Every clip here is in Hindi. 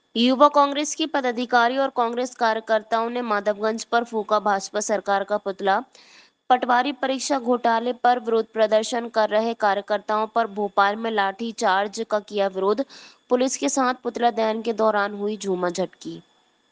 युवा कांग्रेस के पदाधिकारी और कांग्रेस कार्यकर्ताओं ने माधवगंज पर फूंका भाजपा सरकार का पुतला। पटवारी परीक्षा घोटाले पर विरोध प्रदर्शन कर रहे कार्यकर्ताओं पर भोपाल में लाठी चार्ज का किया विरोध। पुलिस के साथ पुतला दहन के दौरान हुई झूमाझटकी।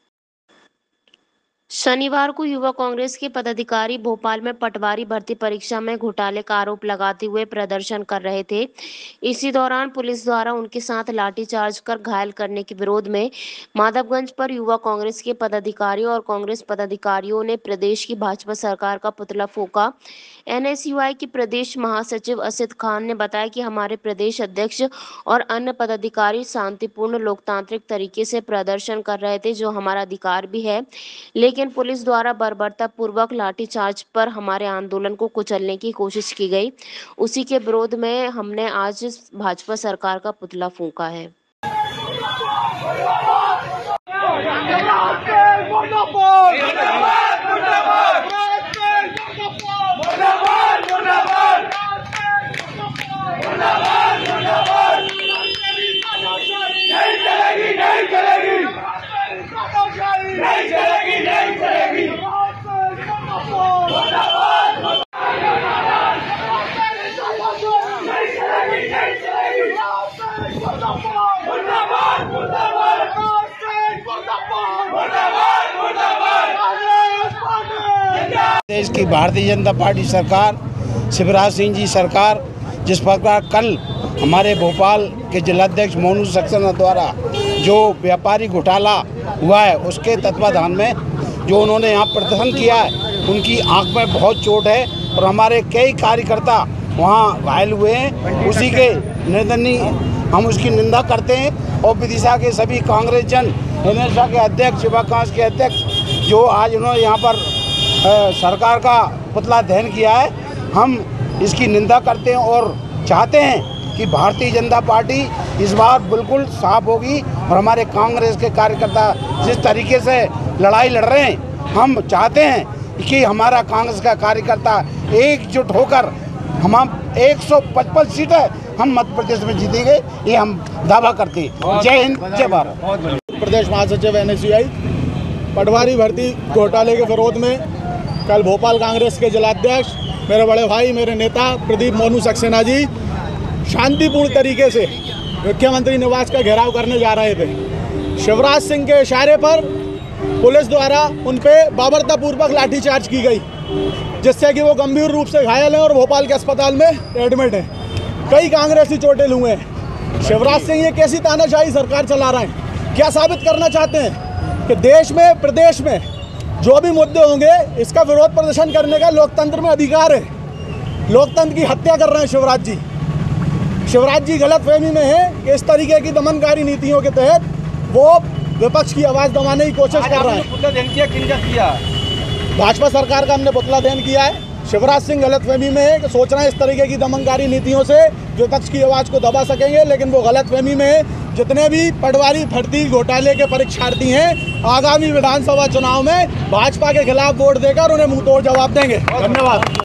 शनिवार को युवा कांग्रेस के पदाधिकारी भोपाल में पटवारी भर्ती परीक्षा में घोटाले का आरोप लगाते हुए प्रदर्शन कर रहे थे। इसी दौरान पुलिस द्वारा उनके साथ लाठीचार्ज कर घायल करने के विरोध में माधवगंज पर युवा कांग्रेस के पदाधिकारियों और कांग्रेस पदाधिकारियों ने प्रदेश की भाजपा सरकार का पुतला फूंका। एनएसयूआई के प्रदेश महासचिव असित खान ने बताया कि हमारे प्रदेश अध्यक्ष और अन्य पदाधिकारी शांतिपूर्ण लोकतांत्रिक तरीके से प्रदर्शन कर रहे थे, जो हमारा अधिकार भी है, लेकिन पुलिस द्वारा बर्बरतापूर्वक लाठीचार्ज पर हमारे आंदोलन को कुचलने की कोशिश की गई। उसी के विरोध में हमने आज भाजपा सरकार का पुतला फूंका है। देश की भारतीय जनता पार्टी सरकार, शिवराज सिंह जी सरकार, जिस प्रकार कल हमारे भोपाल के जिलाध्यक्ष मोनू सक्सेना द्वारा जो व्यापारी घोटाला हुआ है, उसके तत्वाधान में जो उन्होंने यहाँ प्रदर्शन किया है, उनकी आंख में बहुत चोट है और हमारे कई कार्यकर्ता वहाँ घायल हुए हैं। उसी के निर्दयनीय हम उसकी निंदा करते हैं और विदिशा के सभी कांग्रेस जन, एनएसयूआई के अध्यक्ष, युवा कांग्रेस के अध्यक्ष, जो आज उन्होंने यहाँ पर सरकार का पुतला दहन किया है, हम इसकी निंदा करते हैं और चाहते हैं कि भारतीय जनता पार्टी इस बार बिल्कुल साफ होगी और हमारे कांग्रेस के कार्यकर्ता जिस तरीके से लड़ाई लड़ रहे हैं, हम चाहते हैं कि हमारा कांग्रेस का कार्यकर्ता एकजुट होकर हम 155 सीटें हम मध्य प्रदेश में जीतेंगे, ये हम दावा करते हैं। जय हिंद, जय भारत। प्रदेश महासचिव एनएसयूआई पटवारी भर्ती घोटाले के विरोध में कल भोपाल कांग्रेस के जिलाध्यक्ष, मेरे बड़े भाई, मेरे नेता प्रदीप मोनू सक्सेना जी शांतिपूर्ण तरीके से मुख्यमंत्री निवास का घेराव करने जा रहे थे। शिवराज सिंह के इशारे पर पुलिस द्वारा उन पर बर्बरतापूर्वक लाठीचार्ज की गई, जिससे कि वो गंभीर रूप से घायल हैं और भोपाल के अस्पताल में एडमिट हैं। कई कांग्रेसी चोटिल हुए हैं। शिवराज सिंह ये कैसी तानाशाही सरकार चला रहे हैं? क्या साबित करना चाहते हैं कि देश में, प्रदेश में जो भी मुद्दे होंगे, इसका विरोध प्रदर्शन करने का लोकतंत्र में अधिकार है। लोकतंत्र की हत्या कर रहे हैं शिवराज जी। शिवराज जी गलतफहमी में है कि इस तरीके की दमनकारी नीतियों के तहत वो विपक्ष की आवाज़ दबाने की कोशिश कर रहे हैं। पुतला दहन किया भाजपा सरकार का हमने पुतला दहन किया है। शिवराज सिंह गलतफहमी में है कि सोच रहे हैं इस तरीके की दमनकारी नीतियों से विपक्ष की आवाज़ को दबा सकेंगे, लेकिन वो गलतफहमी में है। जितने भी पटवारी भर्ती घोटाले के परीक्षार्थी हैं, आगामी विधानसभा चुनाव में भाजपा के खिलाफ वोट देकर उन्हें मुंहतोड़ जवाब देंगे। धन्यवाद।